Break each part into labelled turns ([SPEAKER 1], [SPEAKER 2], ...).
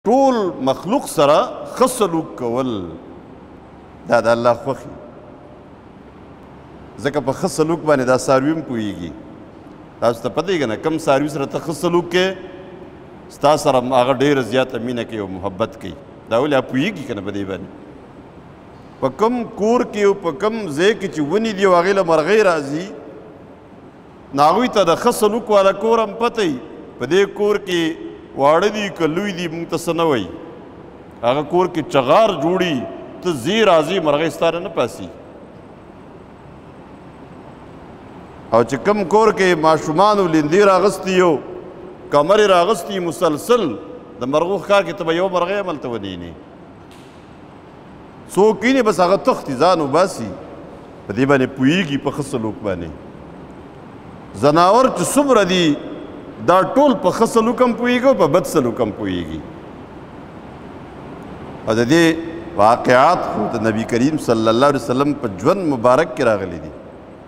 [SPEAKER 1] ټول مخلوق سره ښه سلوک کول دا د الله خوښي ځکه په ښه سلوک باندې دا څاروي هم پوهېږي تاسو ته پته یې که نه کوم څاروي سره ته ښه سلوک کې ستا سره هغه ډېره زیاته مینه کوي او محبت کوي دا ولې هغه پوهېږي که نه په دې باندې په کوم کور کې او په کوم ځای کې چې ونې دي او هغې له مرغۍ راځي نو هغوی ته د ښه سلوک والا کور هم پته وي په دې کور کې واړه دي که لوی دي موږ ته څه نه وایي هغه کور کې چغار جوړي ته ځې راځې مرغۍ ستا نه پاسي او چې کم کور کې ماشومانو لیندې راغستي یو کمرې راغستي مسلسل د مرغو ښکار کې ته به یو مرغۍ هملته ونینې څوک ویني بس هغه تښتي ځان وباسي په دې باندې پوهېږي په ښه سلوک باندې ځناور چې څومره دي دا ټول په ښه سلوک هم پوهېږي او په بد سلوک هم پوهېږي او د دې واقعات خو د نبي کریم صلی الله علیه وسلم په ژوند مبارک کې راغلي دي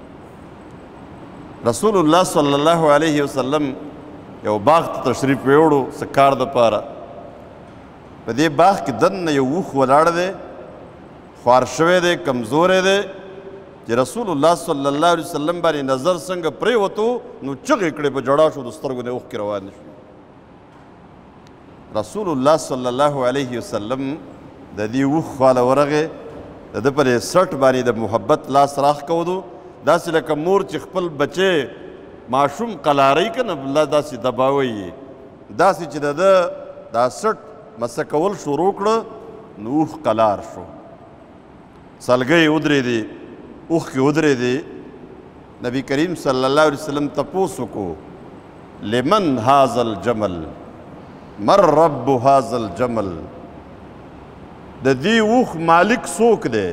[SPEAKER 1] رسول الله صلی الله علیه وسلم یو باغ ته تشریف ویوړو څه کار دپاره په دې باغ کې دننه یو اوښ ولاړ دی خوار شوی دی کمزوری دی چې رسول الله صلی الله علیه وسلم باندې نظر څنګه پرېوتو نو چغې کړې په ژړا شو د سترګو نه اوښکې روانې شوې رسول الله صلی الله علیه وسلم د دې اوښ خواله ورغې د ده په دې سټ باندې د محبت لاس راښکودو داسې لکه مور چې خپل بچی ماشوم قلاری که نه داسې دباوی یې داسې چې د ده دا سټ مسه کول شروع کړه نو اوښ قلار شو سلګۍ ودرېدې اوښکې ودرېدې نبي کریم صلی الله علیه وسلم تپوس وکړو لمن هذا الجمل من رب هذا الجمل د دې اوښ مالک څوک دی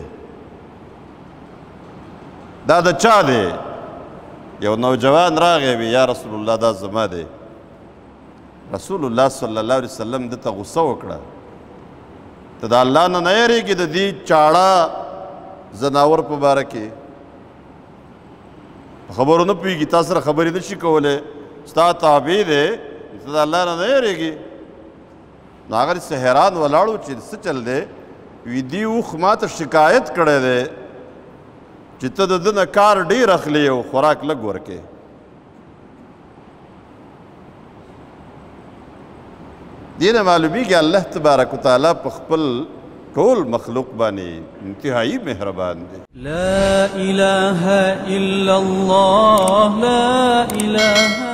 [SPEAKER 1] دا د چا دی یو نوجوان راغی وی یا رسول الله دا زما دی رسول الله صلی الله علیه وسلم دته غصه وکړه ته د الله نه نه یېرېږې د دې چاړه زناور په باره کې خبرو نه پوهېږي تا سره خبرې نه شي کولی ستا تابع دی ته د الله نه نه یېرېږې نو هغه څه حیران ولاړو چې څه چل دی وي دې اوښ ما ته شکایت کړی دی چې ته د ده نه کار ډېر اخلې او خوراک لږ ورکې دې نه معلومیږي الله تبارک وتعالی په خپل ټول مخلوق باندې انتهایی مهربان دی
[SPEAKER 2] لا اله الا الله لا اله